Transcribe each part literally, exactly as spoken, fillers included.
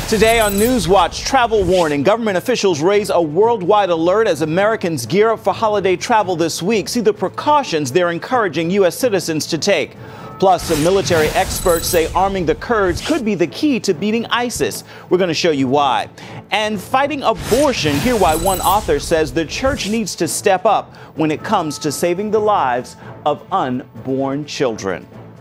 Today on NewsWatch, travel warning. Government officials raise a worldwide alert as Americans gear up for holiday travel this week. See the precautions they're encouraging U S citizens to take. Plus, some military experts say arming the Kurds could be the key to beating ISIS. We're going to show you why. And fighting abortion, hear why one author says the church needs to step up when it comes to saving the lives of unborn children.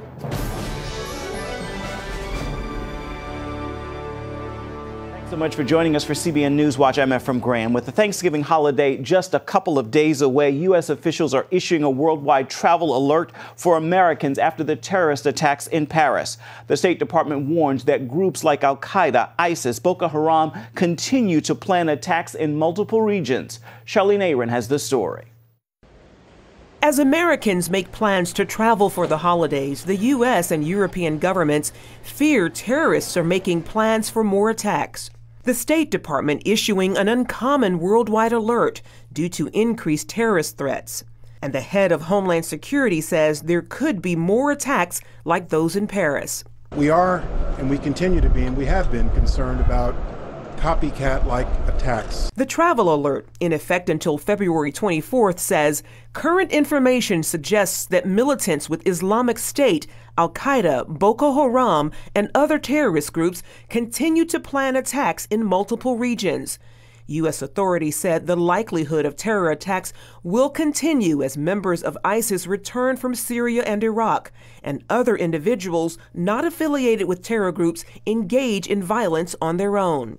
So much for joining us for C B N NewsWatch. I'm Ephraim Graham. With the Thanksgiving holiday just a couple of days away, U S officials are issuing a worldwide travel alert for Americans after the terrorist attacks in Paris. The State Department warns that groups like Al-Qaeda, ISIS, Boko Haram continue to plan attacks in multiple regions. Charlene Aaron has the story. As Americans make plans to travel for the holidays, the U S and European governments fear terrorists are making plans for more attacks. The State Department issuing an uncommon worldwide alert due to increased terrorist threats. And the head of Homeland Security says there could be more attacks like those in Paris. We are, and we continue to be, and we have been concerned about copycat-like attacks. The travel alert, in effect until February twenty-fourth, says current information suggests that militants with Islamic State, Al-Qaeda, Boko Haram, and other terrorist groups continue to plan attacks in multiple regions. U S authorities said the likelihood of terror attacks will continue as members of ISIS return from Syria and Iraq, and other individuals not affiliated with terror groups engage in violence on their own.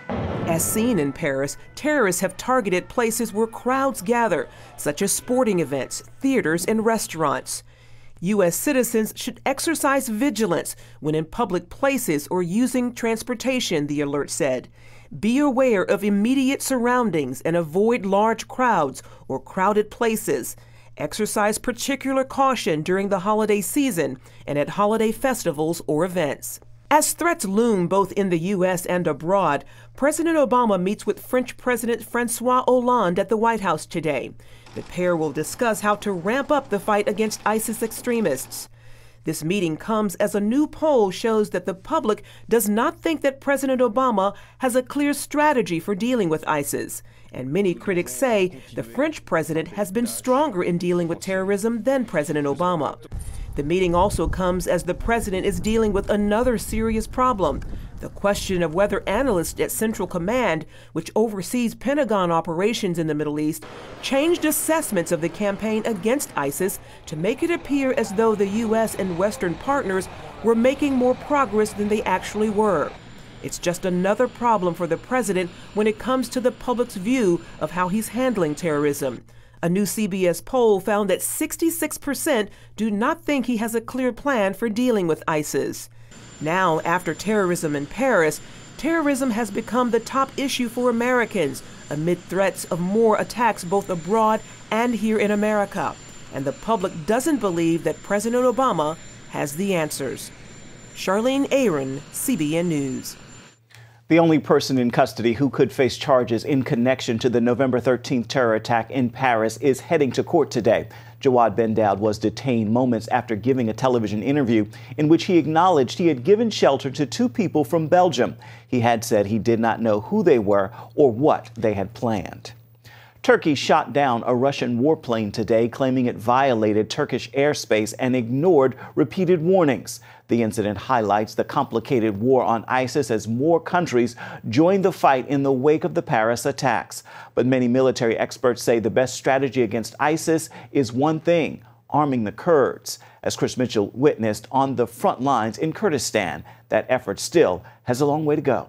As seen in Paris, terrorists have targeted places where crowds gather, such as sporting events, theaters, and restaurants. U S citizens should exercise vigilance when in public places or using transportation, the alert said. Be aware of immediate surroundings and avoid large crowds or crowded places. Exercise particular caution during the holiday season and at holiday festivals or events. As threats loom both in the U S and abroad, President Obama meets with French President Francois Hollande at the White House today. The pair will discuss how to ramp up the fight against ISIS extremists. This meeting comes as a new poll shows that the public does not think that President Obama has a clear strategy for dealing with ISIS. And many critics say the French president has been stronger in dealing with terrorism than President Obama. The meeting also comes as the president is dealing with another serious problem, the question of whether analysts at Central Command, which oversees Pentagon operations in the Middle East, changed assessments of the campaign against ISIS to make it appear as though the U S and Western partners were making more progress than they actually were. It's just another problem for the president when it comes to the public's view of how he's handling terrorism. A new C B S poll found that sixty-six percent do not think he has a clear plan for dealing with ISIS. Now, after terrorism in Paris, terrorism has become the top issue for Americans amid threats of more attacks both abroad and here in America. And the public doesn't believe that President Obama has the answers. Charlene Aaron, C B N News. The only person in custody who could face charges in connection to the November thirteenth terror attack in Paris is heading to court today. Jawad Ben-Daoud was detained moments after giving a television interview in which he acknowledged he had given shelter to two people from Belgium. He had said he did not know who they were or what they had planned. Turkey shot down a Russian warplane today, claiming it violated Turkish airspace and ignored repeated warnings. The incident highlights the complicated war on ISIS as more countries join the fight in the wake of the Paris attacks. But many military experts say the best strategy against ISIS is one thing: arming the Kurds. As Chris Mitchell witnessed on the front lines in Kurdistan, that effort still has a long way to go.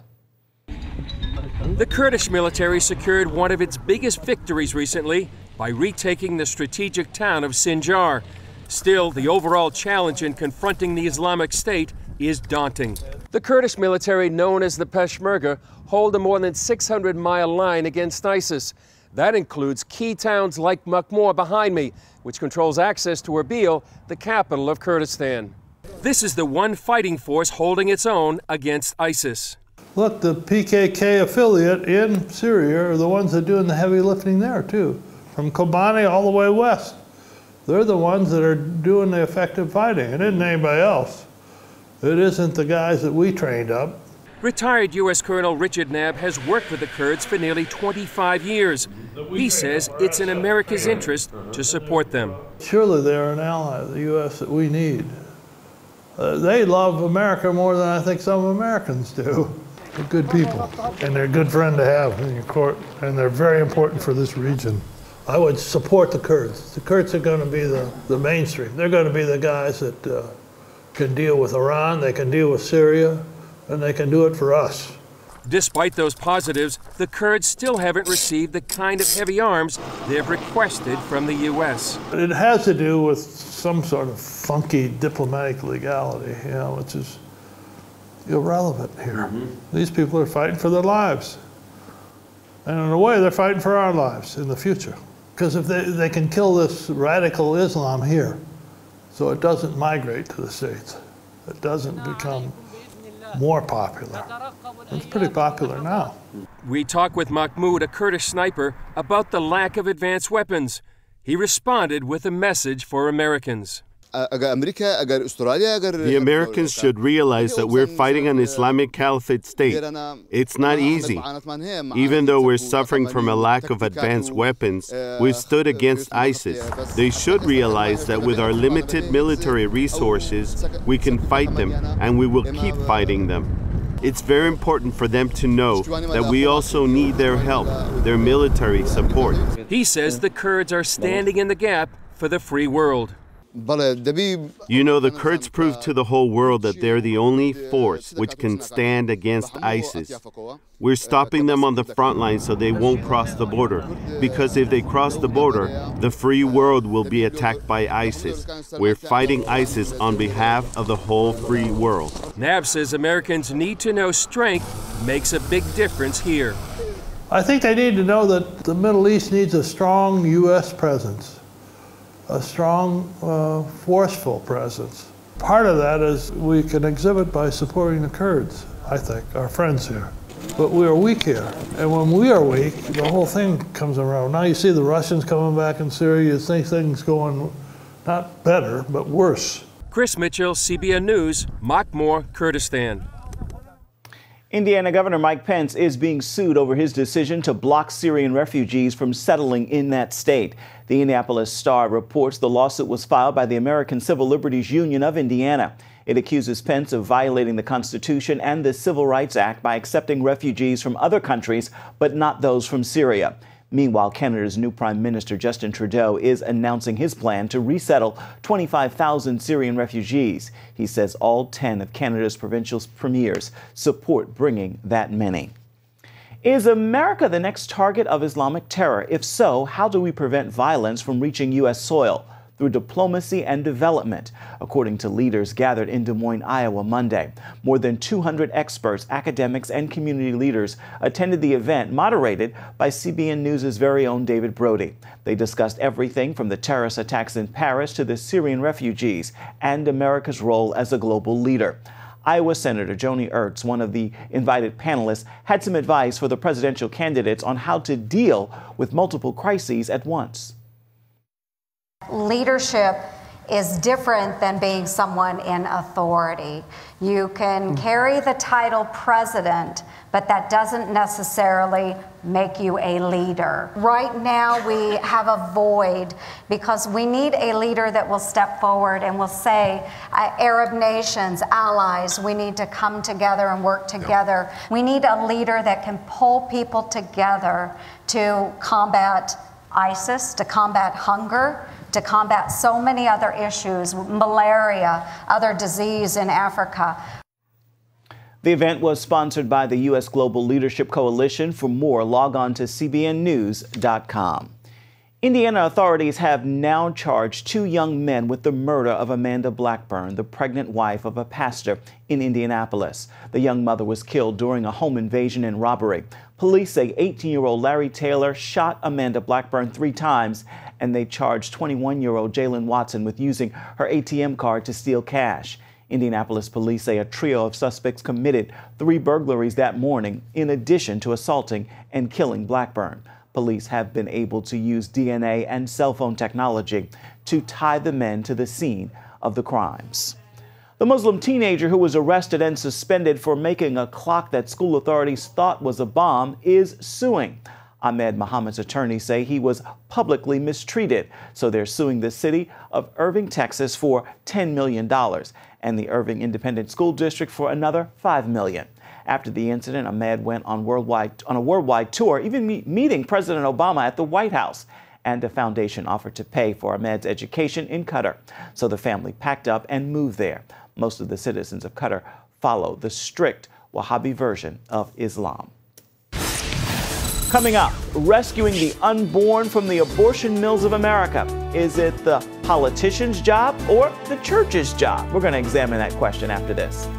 The Kurdish military secured one of its biggest victories recently by retaking the strategic town of Sinjar. Still, the overall challenge in confronting the Islamic State is daunting. The Kurdish military, known as the Peshmerga, hold a more than six hundred mile line against ISIS. That includes key towns like Makmur behind me, which controls access to Erbil, the capital of Kurdistan. This is the one fighting force holding its own against ISIS. Look, the P K K affiliate in Syria are the ones that are doing the heavy lifting there, too. From Kobani all the way west. They're the ones that are doing the effective fighting. It isn't anybody else. It isn't the guys that we trained up. Retired U S Colonel Richard Knabb has worked with the Kurds for nearly twenty-five years. He says it's in America's interest to support them. Surely they're an ally of the U S that we need. Uh, they love America more than I think some Americans do. They're good people, and they're a good friend to have in your court, and they're very important for this region. I would support the Kurds. The Kurds are going to be the, the mainstream. They're going to be the guys that uh, can deal with Iran, they can deal with Syria, and they can do it for us. Despite those positives, the Kurds still haven't received the kind of heavy arms they've requested from the U S. It has to do with some sort of funky diplomatic legality, you know, which is irrelevant here. Mm-hmm. These people are fighting for their lives. And in a way, they're fighting for our lives in the future. Because if they, they can kill this radical Islam here, so it doesn't migrate to the States, it doesn't become more popular. It's pretty popular now. We talk with Mahmoud, a Kurdish sniper, about the lack of advanced weapons. He responded with a message for Americans. The Americans should realize that we're fighting an Islamic Caliphate state. It's not easy. Even though we're suffering from a lack of advanced weapons, we've stood against ISIS. They should realize that with our limited military resources, we can fight them, and we will keep fighting them. It's very important for them to know that we also need their help, their military support. He says the Kurds are standing in the gap for the free world. You know, the Kurds proved to the whole world that they're the only force which can stand against ISIS. We're stopping them on the front line so they won't cross the border. Because if they cross the border, the free world will be attacked by ISIS. We're fighting ISIS on behalf of the whole free world. Knabb says Americans need to know strength makes a big difference here. I think they need to know that the Middle East needs a strong U S presence. A strong, uh, forceful presence. Part of that is we can exhibit by supporting the Kurds, I think, our friends here. But we are weak here, and when we are weak, the whole thing comes around. Now you see the Russians coming back in Syria, you think things going not better, but worse. Chris Mitchell, C B N News, Makmur, Kurdistan. Indiana Governor Mike Pence is being sued over his decision to block Syrian refugees from settling in that state. The Indianapolis Star reports the lawsuit was filed by the American Civil Liberties Union of Indiana. It accuses Pence of violating the Constitution and the Civil Rights Act by accepting refugees from other countries, but not those from Syria. Meanwhile, Canada's new Prime Minister Justin Trudeau is announcing his plan to resettle twenty-five thousand Syrian refugees. He says all ten of Canada's provincial premiers support bringing that many. Is America the next target of Islamic terror? If so, how do we prevent violence from reaching U S soil? Through diplomacy and development, according to leaders gathered in Des Moines, Iowa, Monday. More than two hundred experts, academics, and community leaders attended the event, moderated by C B N News' very own David Brody. They discussed everything from the terrorist attacks in Paris to the Syrian refugees and America's role as a global leader. Iowa Senator Joni Ernst, one of the invited panelists, had some advice for the presidential candidates on how to deal with multiple crises at once. Leadership is different than being someone in authority. You can carry the title president, but that doesn't necessarily make you a leader. Right now we have a void because we need a leader that will step forward and will say, uh, Arab nations, allies, we need to come together and work together. We need a leader that can pull people together to combat ISIS, to combat hunger, to combat so many other issues, malaria, other disease in Africa. The event was sponsored by the U S Global Leadership Coalition. For more, log on to C B N news dot com. Indiana authorities have now charged two young men with the murder of Amanda Blackburn, the pregnant wife of a pastor in Indianapolis. The young mother was killed during a home invasion and robbery. Police say eighteen-year-old Larry Taylor shot Amanda Blackburn three times, and they charged twenty-one-year-old Jalen Watson with using her A T M card to steal cash. Indianapolis police say a trio of suspects committed three burglaries that morning, in addition to assaulting and killing Blackburn. Police have been able to use D N A and cell phone technology to tie the men to the scene of the crimes. The Muslim teenager who was arrested and suspended for making a clock that school authorities thought was a bomb is suing. Ahmed Muhammad's attorneys say he was publicly mistreated, so they're suing the city of Irving, Texas for ten million dollars and the Irving Independent School District for another five million dollars. After the incident, Ahmed went on, worldwide, on a worldwide tour, even me- meeting President Obama at the White House. And a foundation offered to pay for Ahmed's education in Qatar. So the family packed up and moved there. Most of the citizens of Qatar follow the strict Wahhabi version of Islam. Coming up, rescuing the unborn from the abortion mills of America. Is it the politician's job or the church's job? We're going to examine that question after this.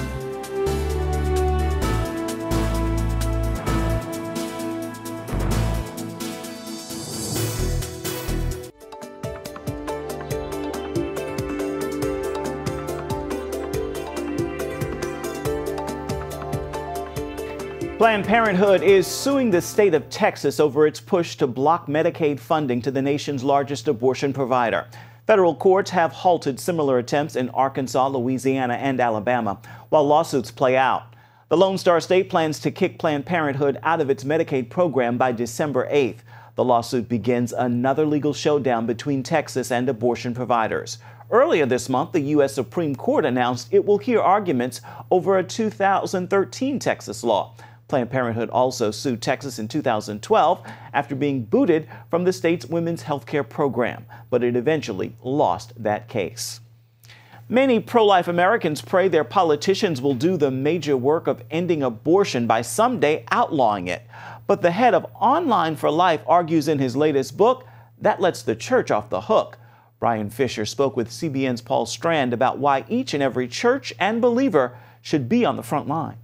Planned Parenthood is suing the state of Texas over its push to block Medicaid funding to the nation's largest abortion provider. Federal courts have halted similar attempts in Arkansas, Louisiana, and Alabama, while lawsuits play out. The Lone Star State plans to kick Planned Parenthood out of its Medicaid program by December eighth. The lawsuit begins another legal showdown between Texas and abortion providers. Earlier this month, the U S Supreme Court announced it will hear arguments over a two thousand thirteen Texas law. Planned Parenthood also sued Texas in two thousand twelve after being booted from the state's women's health care program, but it eventually lost that case. Many pro-life Americans pray their politicians will do the major work of ending abortion by someday outlawing it. But the head of Online for Life argues in his latest book that lets the church off the hook. Brian Fisher spoke with C B N's Paul Strand about why each and every church and believer should be on the front line.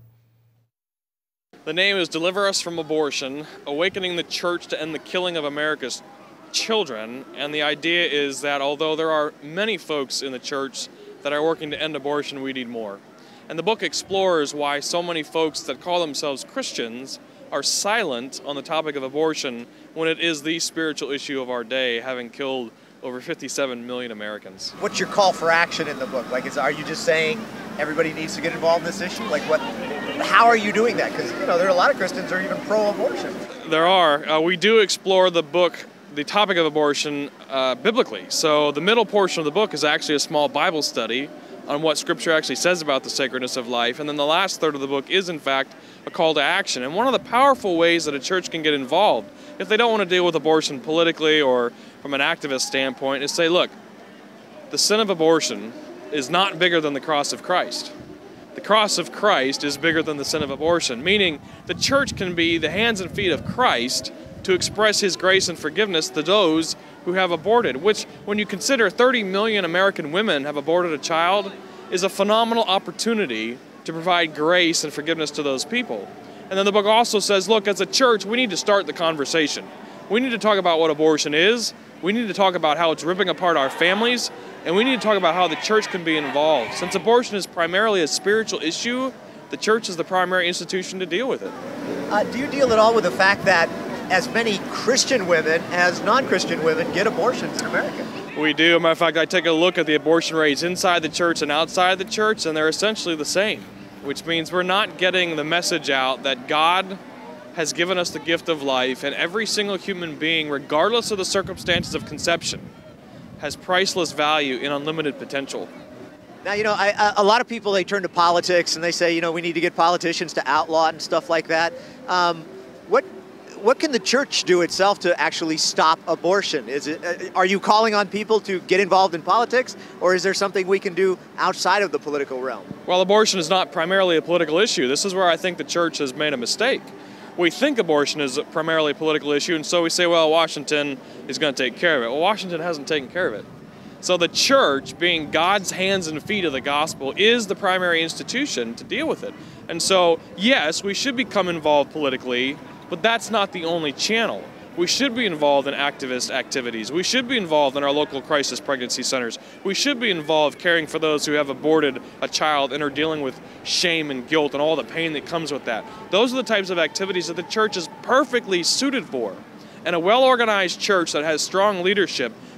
The name is Deliver Us from Abortion, Awakening the Church to End the Killing of America's Children. And the idea is that although there are many folks in the church that are working to end abortion, we need more. And the book explores why so many folks that call themselves Christians are silent on the topic of abortion when it is the spiritual issue of our day, having killed over fifty-seven million Americans. What's your call for action in the book? Like, is, are you just saying everybody needs to get involved in this issue? Like, what? How are you doing that? Because, you know, there are a lot of Christians who are even pro-abortion. There are. Uh, we do explore the book, the topic of abortion, uh, biblically. So the middle portion of the book is actually a small Bible study on what Scripture actually says about the sacredness of life. And then the last third of the book is, in fact, a call to action. And one of the powerful ways that a church can get involved, if they don't want to deal with abortion politically or from an activist standpoint, is say, look, the sin of abortion is not bigger than the cross of Christ. The cross of Christ is bigger than the sin of abortion, meaning the church can be the hands and feet of Christ to express his grace and forgiveness to those who have aborted, which, when you consider thirty million American women have aborted a child, is a phenomenal opportunity to provide grace and forgiveness to those people. And then the book also says, look, as a church, we need to start the conversation. We need to talk about what abortion is. We need to talk about how it's ripping apart our families. And we need to talk about how the church can be involved. Since abortion is primarily a spiritual issue, the church is the primary institution to deal with it. Uh, do you deal at all with the fact that as many Christian women as non-Christian women get abortions in America? We do. As a matter of fact, I take a look at the abortion rates inside the church and outside the church, and they're essentially the same, which means we're not getting the message out that God has given us the gift of life, and every single human being, regardless of the circumstances of conception, has priceless value and unlimited potential. Now, you know, I, a lot of people, they turn to politics and they say, you know, we need to get politicians to outlaw it and stuff like that. Um, what what can the church do itself to actually stop abortion? Is it, are you calling on people to get involved in politics, or is there something we can do outside of the political realm? Well, abortion is not primarily a political issue. This is where I think the church has made a mistake. We think abortion is primarily a political issue, and so we say, well, Washington is going to take care of it. Well, Washington hasn't taken care of it. So the church, being God's hands and feet of the gospel, is the primary institution to deal with it. And so, yes, we should become involved politically, but that's not the only channel. We should be involved in activist activities. We should be involved in our local crisis pregnancy centers. We should be involved caring for those who have aborted a child and are dealing with shame and guilt and all the pain that comes with that. Those are the types of activities that the church is perfectly suited for. And a well-organized church that has strong leadership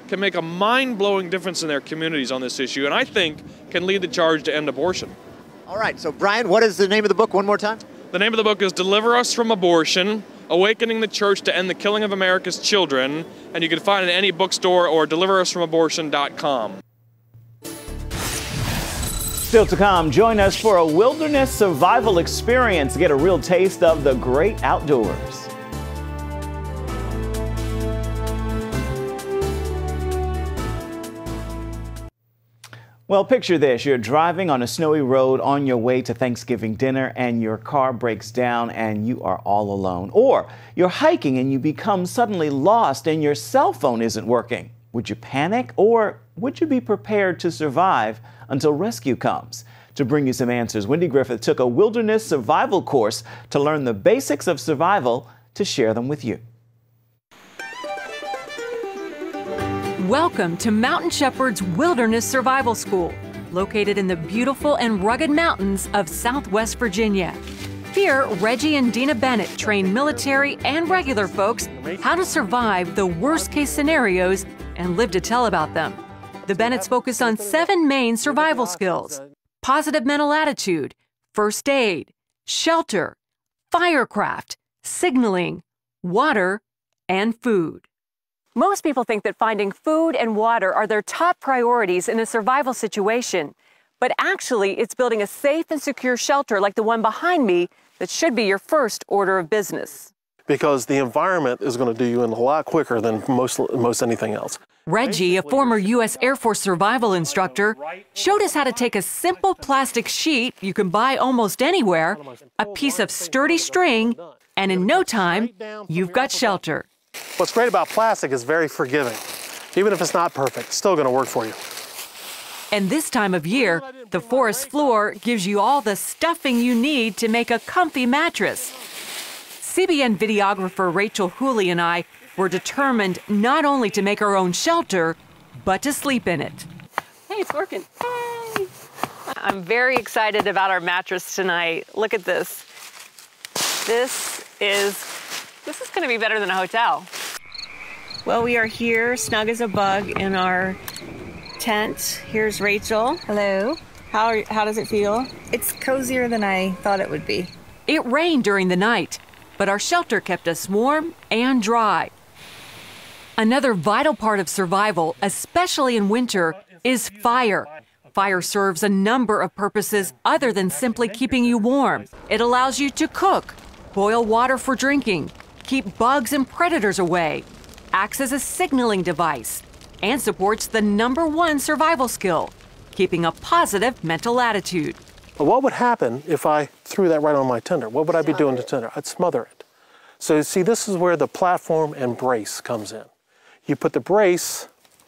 can make a mind-blowing difference in their communities on this issue, and I think can lead the charge to end abortion. All right, so Brian, what is the name of the book one more time? The name of the book is Deliver Us from Abortion, Awakening the Church to End the Killing of America's Children, and you can find it in any bookstore or deliver us from abortion dot com. Still to come, join us for a wilderness survival experience. Get a real taste of the great outdoors. Well, picture this. You're driving on a snowy road on your way to Thanksgiving dinner and your car breaks down and you are all alone. Or you're hiking and you become suddenly lost and your cell phone isn't working. Would you panic or would you be prepared to survive until rescue comes? To bring you some answers, Wendy Griffith took a wilderness survival course to learn the basics of survival to share them with you. Welcome to Mountain Shepherd's Wilderness Survival School, located in the beautiful and rugged mountains of Southwest Virginia. Here, Reggie and Dina Bennett train military and regular folks how to survive the worst-case scenarios and live to tell about them. The Bennetts focus on seven main survival skills: positive mental attitude, first aid, shelter, firecraft, signaling, water, and food. Most people think that finding food and water are their top priorities in a survival situation. But actually, it's building a safe and secure shelter like the one behind me that should be your first order of business. Because the environment is going to do you in a lot quicker than most, most anything else. Reggie, a former U S Air Force survival instructor, showed us how to take a simple plastic sheet you can buy almost anywhere, a piece of sturdy string, and in no time, you've got shelter. What's great about plastic is very forgiving. Even if it's not perfect, it's still going to work for you. And this time of year, the forest floor gives you all the stuffing you need to make a comfy mattress. C B N videographer Rachel Hooley and I were determined not only to make our own shelter, but to sleep in it. Hey, it's working. Hey! I'm very excited about our mattress tonight. Look at this. This is This is going to be better than a hotel. Well, we are here, snug as a bug, in our tent. Here's Rachel. Hello. How, are, how does it feel? It's cozier than I thought it would be. It rained during the night, but our shelter kept us warm and dry. Another vital part of survival, especially in winter, is fire. Fire serves a number of purposes other than simply keeping you warm. It allows you to cook, boil water for drinking, keep bugs and predators away, acts as a signaling device, and supports the number one survival skill, keeping a positive mental attitude. But what would happen if I threw that right on my tinder? What would I be doing to tinder? I'd smother it. So see, this is where the platform and brace comes in. You put the brace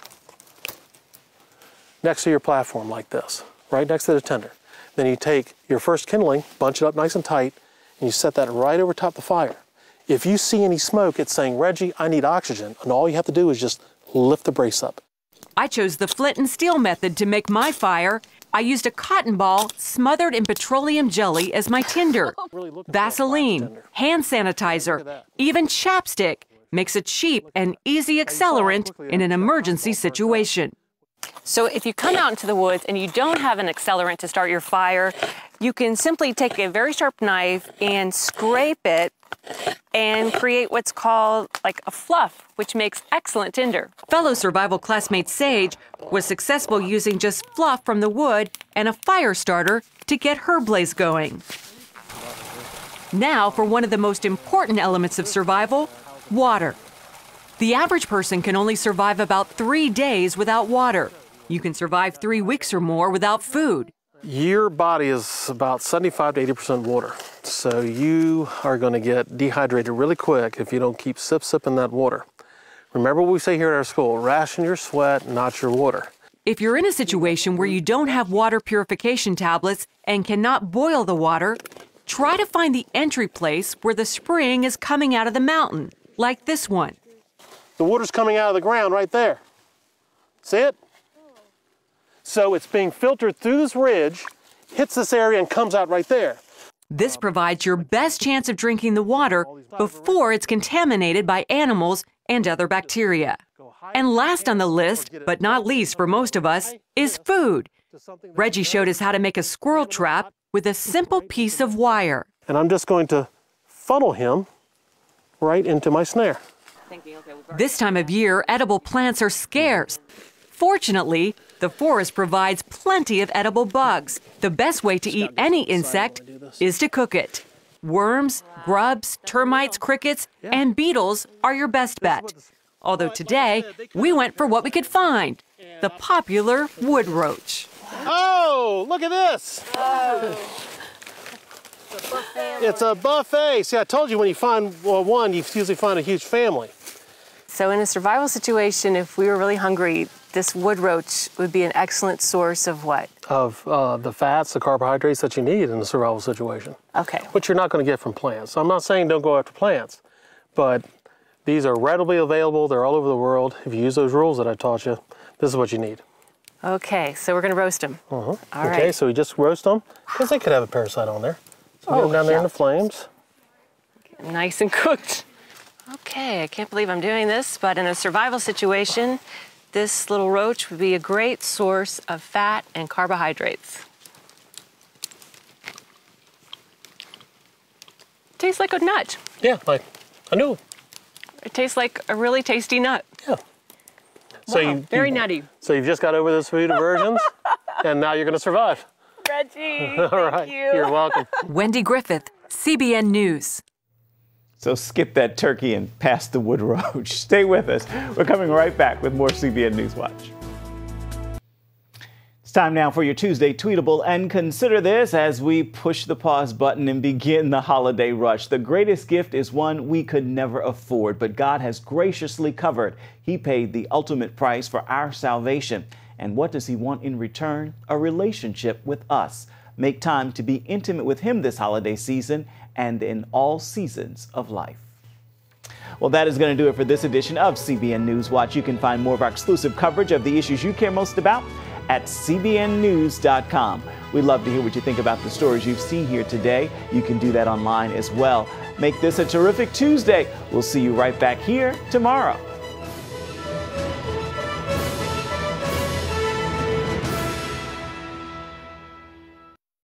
next to your platform like this, right next to the tinder. Then you take your first kindling, bunch it up nice and tight, and you set that right over top the fire. If you see any smoke, it's saying, Reggie, I need oxygen, and all you have to do is just lift the brace up. I chose the flint and steel method to make my fire. I used a cotton ball smothered in petroleum jelly as my tinder. Vaseline, hand sanitizer, even chapstick makes a cheap and easy accelerant in an emergency situation. So if you come out into the woods and you don't have an accelerant to start your fire, you can simply take a very sharp knife and scrape it and create what's called like a fluff, which makes excellent tinder. Fellow survival classmate Sage was successful using just fluff from the wood and a fire starter to get her blaze going. Now for one of the most important elements of survival, water. The average person can only survive about three days without water. You can survive three weeks or more without food. Your body is about seventy-five to eighty percent water. So you are going to get dehydrated really quick if you don't keep sip sipping that water. Remember what we say here at our school, ration your sweat, not your water. If you're in a situation where you don't have water purification tablets and cannot boil the water, try to find the entry place where the spring is coming out of the mountain, like this one. The water's coming out of the ground right there. See it? So it's being filtered through this ridge, hits this area, and comes out right there. This provides your best chance of drinking the water before it's contaminated by animals and other bacteria. And last on the list, but not least for most of us, is food. Reggie showed us how to make a squirrel trap with a simple piece of wire. And I'm just going to funnel him right into my snare. This time of year, edible plants are scarce. Fortunately, the forest provides plenty of edible bugs. The best way to eat any insect is to cook it. Worms, grubs, termites, crickets, and beetles are your best bet. Although today, we went for what we could find, the popular wood roach. Oh, look at this. Oh. It's a buffet. See, I told you when you find well, one, you usually find a huge family. So in a survival situation, if we were really hungry, this wood roach would be an excellent source of what? Of uh, the fats, the carbohydrates that you need in a survival situation. Okay. Which you're not going to get from plants. So I'm not saying don't go after plants, but these are readily available. They're all over the world. If you use those rules that I taught you, this is what you need. Okay, so we're going to roast them. Uh-huh. All okay, right. so we just roast them, because they could have a parasite on there. So Oh, get them down there yeah. in the flames. Nice and cooked. Okay, I can't believe I'm doing this, but in a survival situation, this little roach would be a great source of fat and carbohydrates. Tastes like a nut. Yeah, like I knew. It tastes like a really tasty nut. Yeah. So Wow, you, very you, nutty. So you've just got over those food aversions, and now you're going to survive. Reggie, All thank right, you. You're welcome. Wendy Griffith, C B N News. So skip that turkey and pass the wood roach. Stay with us. We're coming right back with more C B N NewsWatch. It's time now for your Tuesday Tweetable, and consider this as we push the pause button and begin the holiday rush. The greatest gift is one we could never afford, but God has graciously covered. He paid the ultimate price for our salvation. And what does he want in return? A relationship with us. Make time to be intimate with him this holiday season and in all seasons of life. Well, that is going to do it for this edition of C B N NewsWatch. You can find more of our exclusive coverage of the issues you care most about at C B N news dot com. We'd love to hear what you think about the stories you've seen here today. You can do that online as well. Make this a terrific Tuesday. We'll see you right back here tomorrow.